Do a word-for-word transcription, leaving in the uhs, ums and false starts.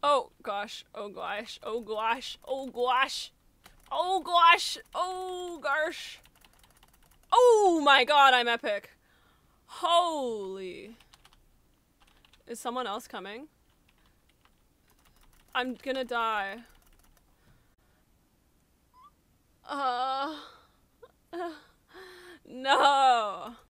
Oh gosh, oh gosh, oh gosh, oh gosh, oh gosh, oh gosh. Oh my god, I'm epic. Holy. Is someone else coming? I'm gonna die. Uh, no.